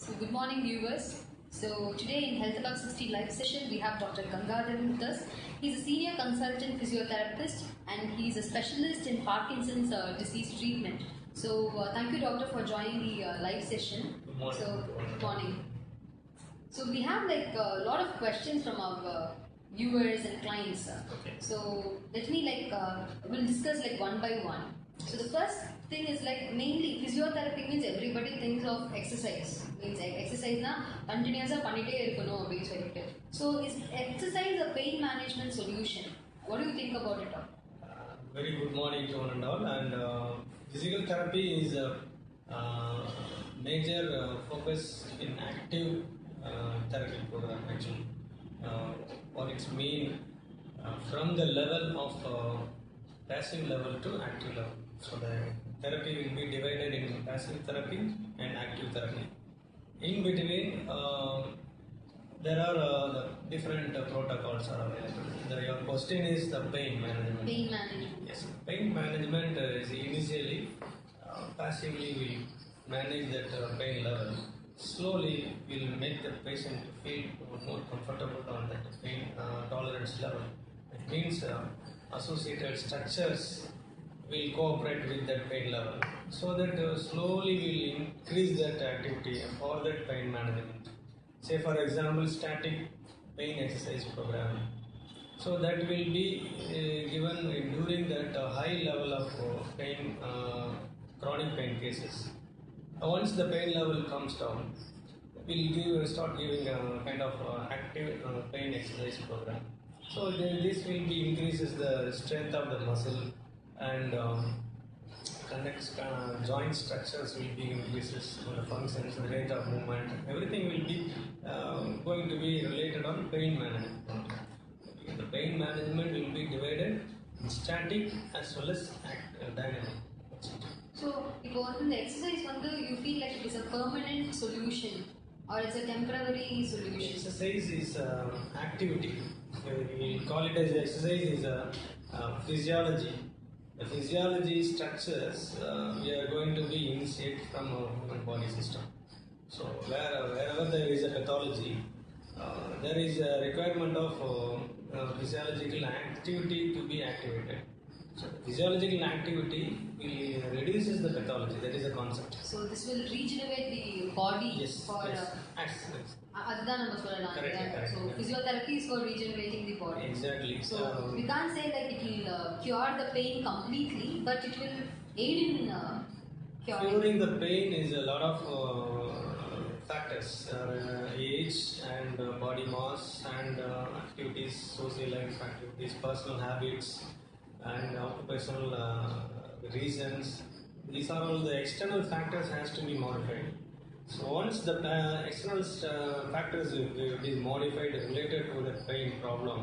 So good morning viewers. So today in Health Above 60 live session we have Dr. Gangatharan with us. He's a senior consultant physiotherapist and he's a specialist in Parkinson's disease treatment. So thank you doctor for joining the live session. Good morning. So good morning. So we have like a lot of questions from our viewers and clients. Okay. So let me we'll discuss like one by one. So the first thing is like mainly physiotherapy means everybody thinks of exercise. Means exercise na continuous பண்ணிட்டே இருக்கணும் அப்படினு சொல்லிட்டு. So is exercise a pain management solution? What do you think about it? Very good morning to one and all. And physical therapy is a major focus in active therapy program actually. What it's mean from the level of passive level to active level. So the therapy will be divided into passive therapy and active therapy. In between, there are the different protocols are available. Your question is the pain management. Pain management. Yes, pain management is initially passively we manage that pain level. Slowly, we'll make the patient feel more comfortable on that pain tolerance level. It means associated structures will cooperate with that pain level, so that slowly we'll increase that activity for that pain management. Say for example, static pain exercise program. So that will be given during that high level of pain, chronic pain cases. Once the pain level comes down, we'll start giving a kind of active pain exercise program. So this will be increases the strength of the muscle and connects joint structures will be increases the functions, the rate of movement, everything will be going to be related on pain management. The pain management will be divided in static as well as dynamic. So இப்போ வந்து இந்த exercise வந்து you feel like it is a permanent solution or it's a temporary solution? Exercise is activity. We call it as exercise is physiology. The physiology structures we are going to be initiate from our human body system. So wherever there is a pathology, there is a requirement of physiological activity to be activated. So physiological activity will reduces the pathology. That is the concept. So this will regenerate the body. Yes. For அதுதான் நம்ம சொல்லலாம். So physiotherapy is for regenerating the body. Exactly. So we can't say like it will cure the pain completely, but it will aid in curing the pain. Is a lot of factors, age and body mass and activities, social life activities, personal habits and occupational reasons. These are all the external factors has to be modified. So once the external factors is modified related to the pain problem,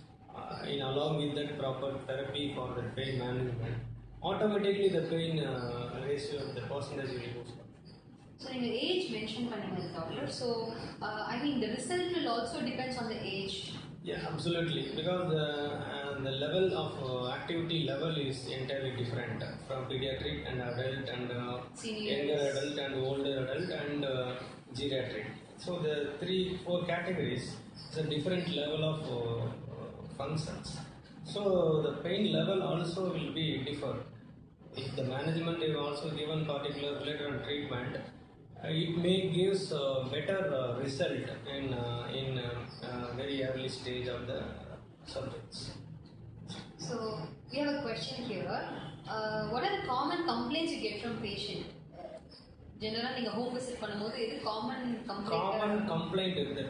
in along with that proper therapy for the pain management, automatically the pain ratio, the percentage will go down. So in the age mentioned panninga doctor, so I mean the result will also depends on the age. Yeah, absolutely, because the level of activity level is entirely different from pediatric and adult and younger adult and older adult and geriatric. So the 3-4 categories is a different level of functions. So the pain level also will be different. If the management is also given particular related on treatment, it may gives better result in very early stage of the subjects. So we have a question here. What are the common complaints you get from patient? Generally, நீங்க home visit பண்ணும்போது எது common complaint இந்த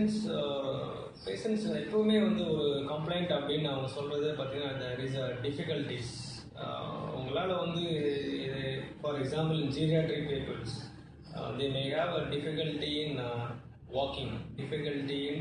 patients எப்பவுமே வந்து ஒரு complaint அப்படின்னு அவங்க சொல்றது பார்த்தீங்கன்னா there is a difficulties. உங்களால் வந்து for example in geriatric peoples, they may have a difficulty in walking, difficulty in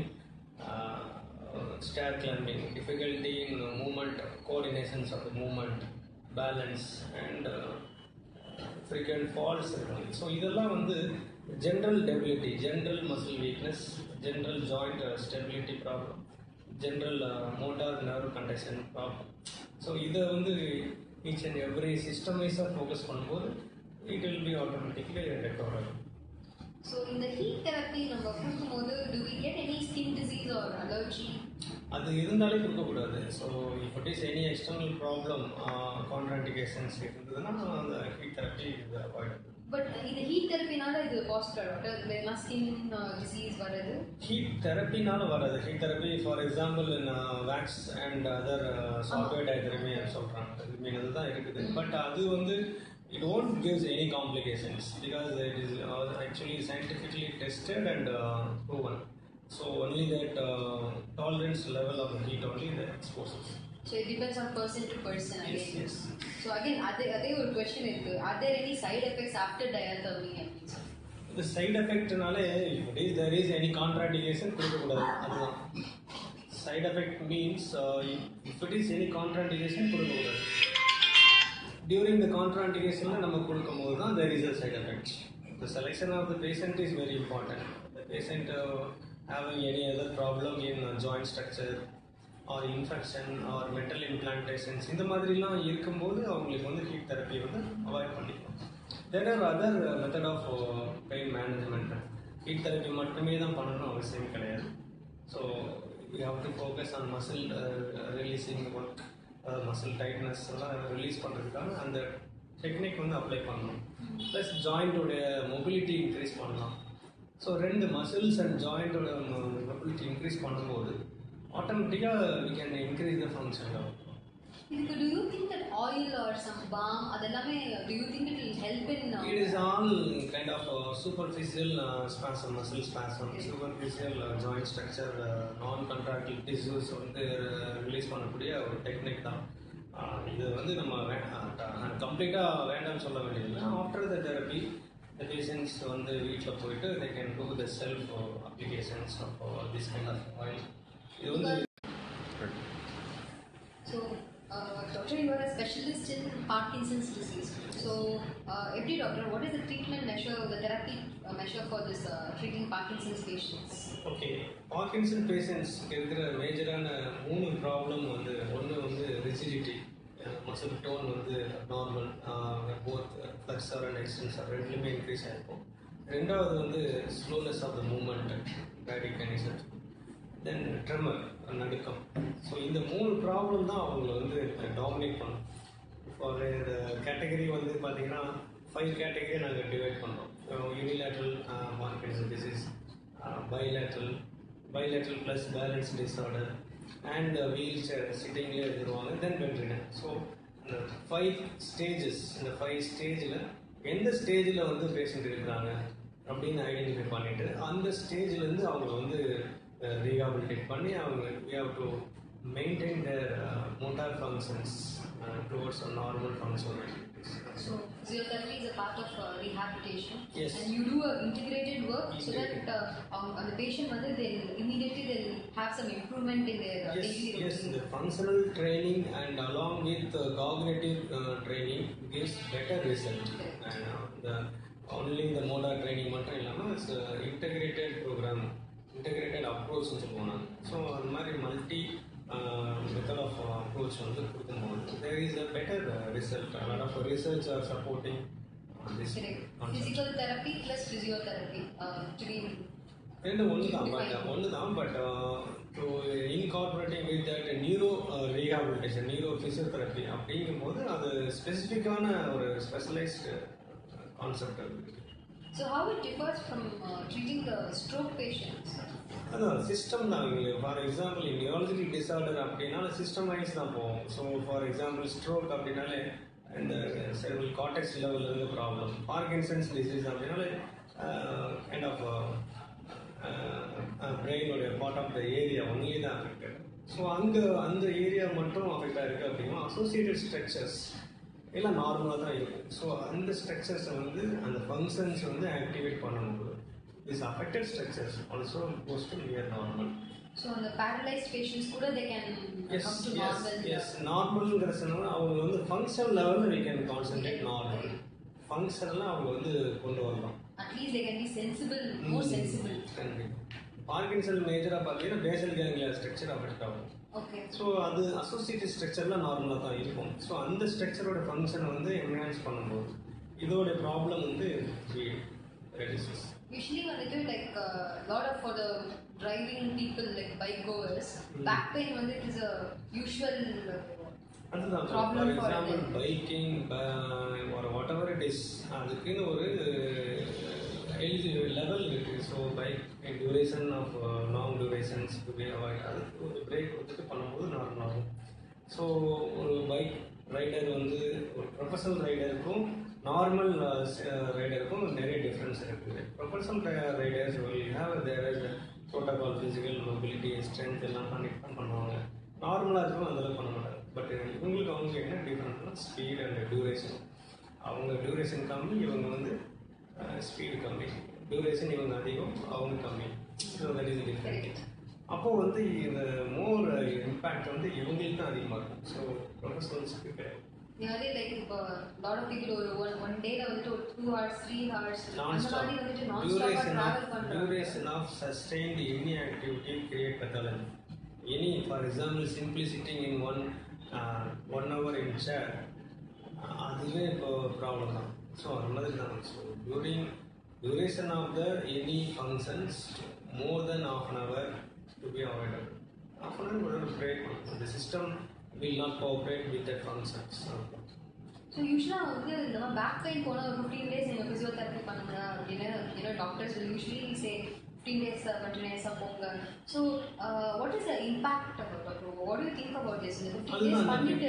stair climbing, difficulty in movement, coordinations of the movement, balance and frequent falls. So இதெல்லாம் வந்து general debility, general muscle weakness, general joint stability problem, general motor nerve conduction problem. So இதை வந்து each and every system wise focus பண்ணும்போது it will be automatically recoverable. So in the heat therapy நம்ம கொடுக்கும்போது do we get any skin disease or allergy? அது இருந்தாலே கொடுக்கக்கூடாது. So if it is any external problem contraindications இருந்ததுன்னா அந்த heat therapy இது avoid. But இந்த ஹீட் தெரப்பினால இது பாசிட்டிவ் டாக்டர் இதெல்லாம் ஸ்கின் டிசீஸ் வருது? ஹீட் தெரப்பினால வராது. Heat therapy for example wax and other software டயக்ராமே சொல்கிறாங்க. மீன் அதுதான் இருக்குது. பட் அது வந்து it won't give any complications because it is actually scientifically tested and proven. So only that tolerance level of the heat only that exposes. So it depends on person to person again. Yes. So again, adhe ஒரு question irukku. Are there any side effects after diathermy? The side effect nale if there is any contraindication கொடுக்கக்கூடாது. அதுதான் side effect means if it is any contraindication கொடுக்கக்கூடாது. During the contraindication நம்ம கொடுக்கும்போது தான் there is a side effect. The selection of the patient is very important. The patient having any other problem in joint structure or infection or metal implantations இந்த மாதிரிலாம் இருக்கும்போது அவங்களுக்கு வந்து heat therapy வந்து avoid பண்ணிக்கலாம். There are other method of pain management. Heat therapy மட்டுமே தான் பண்ணணும் அவசியம் கிடையாது. So we have to focus on muscle releasing work. Muscle tightness எல்லாம் ரிலீஸ் பண்ணுறதுக்காக அந்த டெக்னிக் வந்து அப்ளை பண்ணணும். ப்ளஸ் ஜாயிண்ட்டோடைய மொபிலிட்டி இன்க்ரீஸ் பண்ணலாம். ஸோ ரெண்டு மசில்ஸ் அண்ட் ஜாயிண்ட்டோட மொபிலிட்டி இன்க்ரீஸ் பண்ணும்போது ஆட்டோமேட்டிக்காக we can increase the function level. இதுக்கு do you think that oil or some balm அதெல்லாமே do you think it will help in it is all kind of superficial spasm, muscle spasm, superficial joint structure, non-contractile tissues வந்து release பண்ணக்கூடிய ஒரு technique தான். இது வந்து நம்ம கம்ப்ளீட்டாக வேண்டாம்னு சொல்ல வேண்டியதில்லை. After the therapy the patients வந்து வீட்டில் போயிட்டு they can do the self applications of this kind of oil. இது வந்து so doctor, you are a specialist in Parkinson's disease. So every doctor, what is the treatment measure, the therapy measure for this treating Parkinson's patients? Okay, Parkinson patients இருக்கிற மேஜரான 3 problem வந்து ஒன்று வந்து rigidity, muscle tone வந்து normal, both flexor and extensor ரெண்டுலேயுமே increase ஆகிருக்கும். ரெண்டாவது வந்து ஸ்லோனஸ் ஆஃப் த மூமெண்ட், பேடிகனிசம், தென் ட்ரெமர், நடுக்கம். ஸோ இந்த 3 ப்ராப்ளம் தான் அவங்களை வந்து டாமினேட் பண்ணும். ஃபார் இந்த கேட்டகரி வந்து பார்த்தீங்கன்னா 5 கேட்டகரி நாங்கள் டிவைட் பண்ணுறோம். Unilateral Parkinson disease, bilateral plus balance disorder and wheel chair சிட்டிங்லேயே எடுத்துருவாங்க, தென் பெட்ரிடன். ஸோ இந்த 5 ஸ்டேஜஸ், இந்த 5 ஸ்டேஜில் எந்த ஸ்டேஜில் வந்து பேஷண்ட் இருக்கிறாங்க அப்படின்னு ஐடென்டிஃபை பண்ணிவிட்டு அந்த ஸ்டேஜ்லேருந்து அவங்கள வந்து rehabilitate பண்ணி அவங்க we have to maintain their motor functions towards a normal functional activities. So physiotherapy is a part of rehabilitation. Yes. And you do a integrated work so that on the patient whether they'll have some improvement in their daily routine. Yes, the functional training and along with cognitive training gives better result. And only the motor training மட்டும் இல்லாமல் it's integrated program, integrated approach சொல்லுவாங்க. So அந்த மாதிரி multi method of approach வந்து கொடுக்கும்போது there is a better result. A lot of research are supporting this concept. Physical therapy plus physiotherapy to be ரெண்டு ஒன்று தான் but to incorporating with that neuro rehabilitation, neuro physiotherapy அப்படிங்கும்போது அது ஸ்பெசிஃபிக்கான ஒரு specialised concept இருக்குது. So how it differs from treating the stroke patients? அதான் system தான். ஃபார் எக்ஸாம்பிள் நியூராலஜிக்கல் டிஸார்டர் அப்படின்னால சிஸ்டம் வைஸ் தான் போவோம். ஸோ ஃபார் எக்ஸாம்பிள் ஸ்ட்ரோக் அப்படின்னாலே இந்த செரிப்ரல் கார்டெக்ஸ் லெவலில் இருந்து ப்ராப்ளம், பார்க்கின்சன்ஸ் டிசீஸ் அப்படின்னாலே கைண்ட் ஆஃப் பிரெயினோடைய part of the area only தான் அஃபெக்டட். ஸோ அந்த ஏரியா மட்டும் அஃபெக்ட் ஆகிருக்கு அப்படின்னா அசோசியேட்டட் ஸ்ட்ரக்சர்ஸ் எல்லாம் நார்மலாக தான் இருக்கும். ஸோ அந்த ஸ்ட்ரக்சர்ஸை வந்து அந்த ஃபங்க்ஷன்ஸ் வந்து ஆக்டிவேட் பண்ணும்போது these affected structures also goes to near normal. So on the paralyzed patients kuda they can come to normal. Yes, normalங்கற சொன்னா அவங்க வந்து ஃபங்க்ஷனல் லெவல்ல we can concentrate normal. ஃபங்க்ஷனலா அவங்க வந்து கொண்டு வரலாம். At least they can be sensible, more sensible. Parkinson மேஜரா பார்த்தீங்கன்னா பேசல் கேங்லியா ஸ்ட்ரக்சர் அஃபெக்ட் ஆகும். Okay. ஸோ அது அசோசியேட்டட் ஸ்ட்ரக்சர்லாம் நார்மலாக தான் இருக்கும். ஸோ அந்த ஸ்ட்ரக்சரோட ஃபங்க்ஷனை வந்து என்ஹான்ஸ் பண்ணும்போது இதோட ப்ராப்ளம் வந்து reduces. We usually வந்துட்டு like lot of for the driving people like bike goers, back pain வந்து it is a usual problem for example biking or whatever it is, அதுக்குன்னு ஒரு லெவல் இருக்கு. So bike duration of long durations to be avoid, அதுக்கு ஒரு break கொடுத்துட்டு பண்ணும்போது normal ஆகும். So ஒரு பைக் ரைடர் வந்து ஒரு ப்ரொஃபஷனல் ரைடருக்கும் நார்மல் ரைடருக்கும் நிறைய டிஃப்ரென்ஸ் இருக்குது. Professional riders their protocol, physical mobility, strength எல்லாம் பண்ணிட்டு தான் பண்ணுவாங்க. நார்மலாக இருக்கும் அதெல்லாம் பண்ண மாட்டாங்க. பட் இவங்களுக்கு அவங்க என்ன டிஃப்ரெண்ட்னா ஸ்பீட் அண்ட் டியூரேஷன். அவங்க டியூரேஷன் கம்மி, இவங்க வந்து ஸ்பீடு கம்மி. டியூரேஷன் இவங்க அதிகம், அவங்க கம்மி. So that is different. அப்போது வந்து இந்த மோர் இம்பேக்ட் வந்து இவங்களுக்கு தான் அதிகமாக இருக்கும். ஸோ ப்ரொஃபஷனல்ஸ்க்கு கிடையாது. நிறைய லைக் இப்போ லாட் ஆஃப் பீப்புள் ஒரு ஒன் டேல வந்துட்டு ஒரு 2 hours 3 hours அந்த மாதிரி வந்துட்டு நான் ஸ்டாப்பா டிராவல் பண்றாங்க. Duration of sustained any activity create pathology. Any for example simply sitting in one hour in chair, அதுவே இப்போ ப்ராப்ளம் தான். ஸோ அந்த மாதிரி தான். So duration of the any functions more than half an hour to be avoided. Half an hour will break. The system will not cooperate with that functions. So usually வந்து நம்ம back pain போனா ஒரு 15 days நீங்க physiotherapy பண்ணுங்க அப்படின்னு doctors will usually say 15 days continuous போங்க. So what is the impact about it? What do you think about this? இந்த 15 days பண்ணிட்டு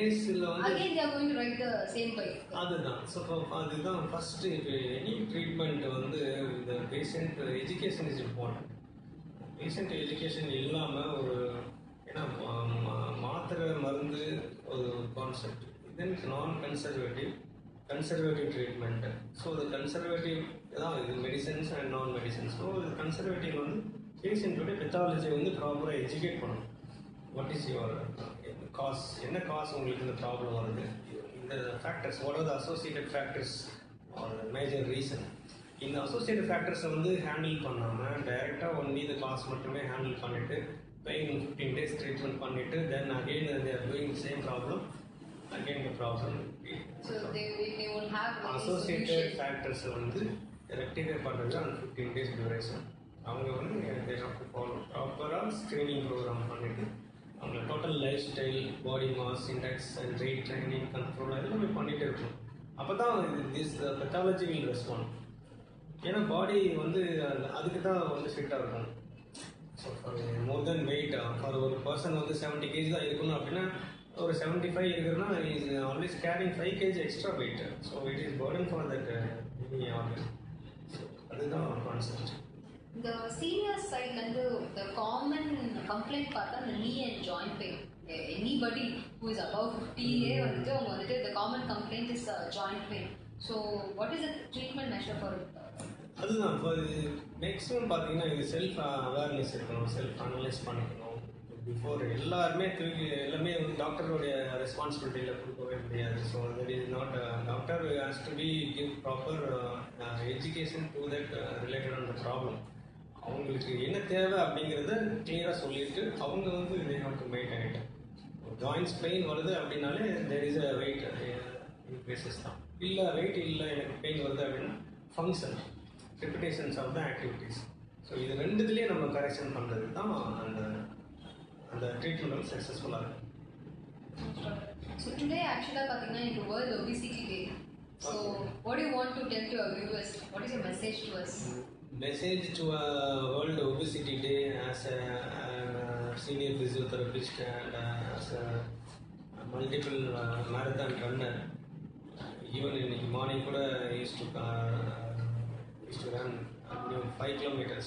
again they are going to write the same bike. அதுதான். So அதுதான் first. Any treatment வந்து இந்த patient education is important. Patient education இல்லாமல் ஒரு ஏன்னா மாத்திரை மருந்து ஒரு concept, then non conservative treatment. So இது கன்சர்வேட்டிவ் தான், இது medicines and non medicines. So இது கன்சர்வேட்டிவ் வந்து பேஷண்ட்டோடைய பெத்தாலஜியை வந்து ப்ராப்பராக எஜுகேட் பண்ணணும். வாட் இஸ் யுவர் காஸ், என்ன காஸ் உங்களுக்கு இந்த ப்ராப்ளம் வருது, இந்த factors, what are the associated factors are major reason. இந்த அசோசியேட்டட் ஃபேக்டர்ஸை வந்து ஹேண்டில் பண்ணாமல் டைரெக்டாக ஒன்லி இந்த காஸ் மட்டுமே ஹேண்டில் பண்ணிவிட்டு பெயின் 15 days ட்ரீட்மெண்ட் பண்ணிவிட்டு then again they are doing same problem, again the problem. So they won't have associated ஃபேக்டர்ஸை வந்து ரெக்டிஃபை பண்ணுறது அந்த 15 days டியூரேஷன். அவங்க வந்து they have to follow ப்ராப்பராக ஸ்க்ரீனிங் ப்ரோக்ராம் பண்ணிவிட்டு அவங்க total life style, body mass index and weight training control எல்லாமே பண்ணிகிட்டே இருக்கணும். அப்போ தான் திஸ் பெத்தாலஜி வில் ரெஸ்பாண்ட். ஏன்னா பாடி வந்து அதுக்கு தான் வந்து ஃபிட்டாக இருக்கும். So more than weight for ஒரு பர்சன் வந்து 70 kg தான் இருக்கணும் அப்படின்னா ஒரு 75 இருக்குதுன்னா is always carrying 5 kg extra weight. So it is burden for that organ. So அதுதான் கான்செப்ட். இந்த சீனியர் சைட்லேருந்து the common complaint பார்த்தா the knee and joint pain. Anybody who is above 50 வந்துட்டு அவங்க வந்துட்டு the common complaint is joint pain. So what is the treatment measure for it? அதுதான் இப்போ maximum பார்த்தீங்கன்னா இது செல்ஃப் அவேர்னஸ் இருக்கணும், செல்ஃப் அனலைஸ் பண்ணிக்கணும். பிஃபோர் எல்லாமே வந்து டாக்டருடைய ரெஸ்பான்சிபிலிட்டியில் கொடுக்கவே முடியாது. So that is not doctor has to be give proper education to that related on the problem. அவங்களுக்கு என்ன தேவை அப்படிங்கிறத கிளியராக சொல்லிட்டு அவங்க வந்து they have to maintain it. Joints pain வருது அப்படின்னாலே there is a weight increases தான். இல்லை வெயிட் இல்லை எனக்கு பெயின் வருது அப்படின்னா function repetitions of the activities. ஸோ இது ரெண்டுத்துலேயே நம்ம கரெக்ஷன் பண்ணுறது தான் அந்த ட்ரீட்மெண்ட் வந்து சக்ஸஸ்ஃபுல்லாக இருக்கும். ஸோ டுடே ஆக்சுவலாக பார்த்தீங்கன்னா இது world obesity day. So what do you want to tell to our viewers? What is your message to us? Message to World Obesity Day as a senior physiotherapist and as a multiple marathon runner. Even in the morning kuda used to run 5 kilometers.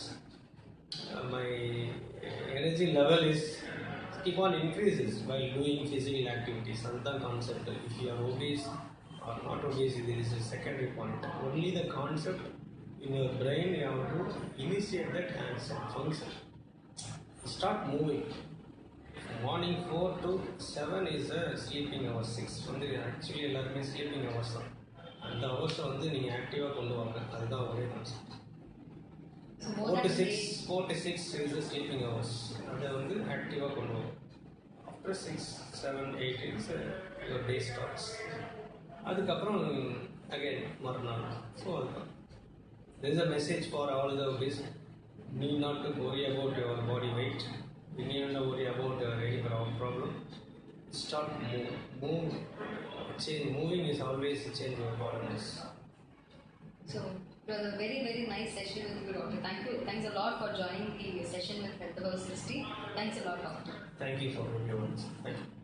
My energy level is keep on increases while doing physical activities. That's the concept. If you are obese or not obese, there is a secondary point. Only the concept in your brain, you have to initiate that function. Start moving. Morning 4 to 7 is a sleeping hours. 6 வந்து actually எல்லாருமே sleeping hours தான். அந்த hours வந்து நீங்க ஆக்டிவா கொண்டு வாங்க. அதுதான் ஒரே concept. 4 to 6 is the sleeping hours. அதை வந்து ஆக்டிவா கொண்டு வாங்க. After 6, 7, 8 is your day starts. அதுக்கப்புறம் again மறுநாள். ஸோ அதுதான் There is a message for all the obese. Need not to worry about your body weight. You need not to worry about any problem. Start move. Change. Moving is always change your body. So it was a very, very nice session with you, Doctor. Thank you. Thanks a lot for joining the session with Health Above 60. Thanks a lot, Doctor. Thank you for your words. Thank you.